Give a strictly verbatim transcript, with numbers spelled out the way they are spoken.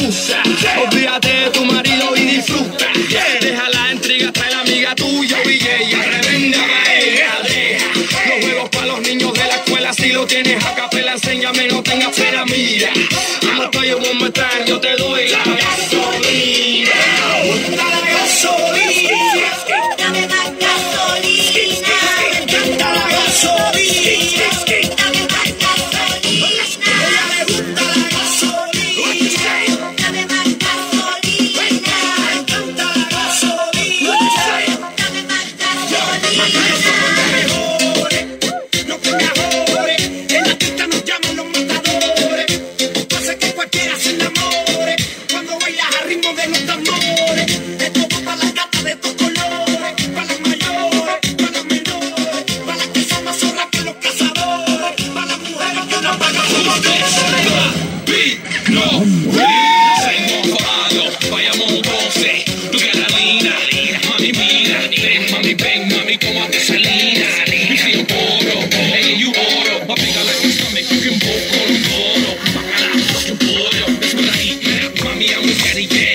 excusa. Olvídate de tu marido y disfruta. Deja la intriga, trae la amiga tuya y ella revenda paella. Deja los juegos para los niños de la escuela. Si lo tienes a capela, enséñame, no tengas pena. Mira, I'm a player one more time, yo te doy la gasolina. Gusta la gasolina. Dame más gasolina. Me encanta la gasolina. Dame más gasolina. Ella le gusta la gasolina. Dame más gasolina. Me encanta la gasolina. Dame más gasolina. No te mejores, en la pista nos llaman los matadores. Hace que cualquiera se enamore cuando bailas al ritmo de los tambores. Esto va para las gatas de estos colores, para las mayores, para las menores, para las que son más zorras que los cazadores, para las mujeres que no pagan como no, seguimos pagando, vayamos entonces. Tú que la lina, mami mira, mami ven, mami toma gasolina. We see you oro, hey you oro, my finger like my stomach, you can both call them oro. Bacala, fucking pollo, that's what I eat, man. Mami, I'm a daddy, yeah.